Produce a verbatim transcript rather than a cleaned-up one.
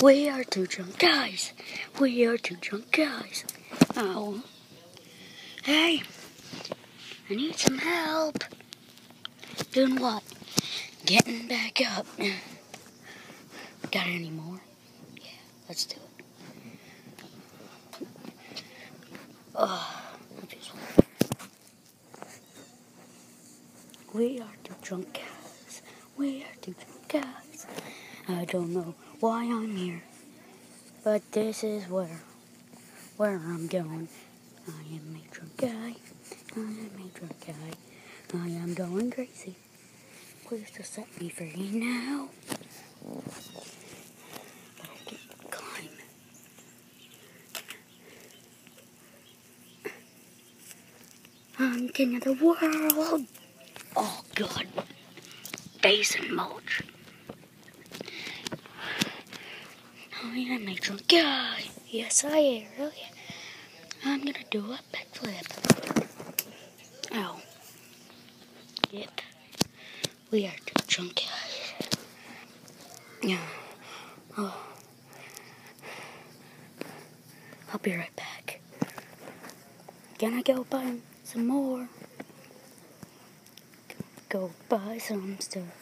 We are two drunk guys. We are two drunk guys. Oh. Hey. I need some help. Doing what? Getting back up. Got any more? Yeah, let's do it. Oh, we are two drunk guys. We are two drunk guys. I don't know why I'm here, but this is where, where I'm going. I am a drunk guy. I am a drunk guy. I am going crazy. Please just set me free now. But I can climb. I'm king of the world. Oh God. Base and mulch. I am a drunk guy. Yes, I am. Really. I'm gonna do a backflip. Ow. Yep. We are two drunk guys. Yeah. Oh. I'll be right back. Gonna go buy some more. Go buy some stuff.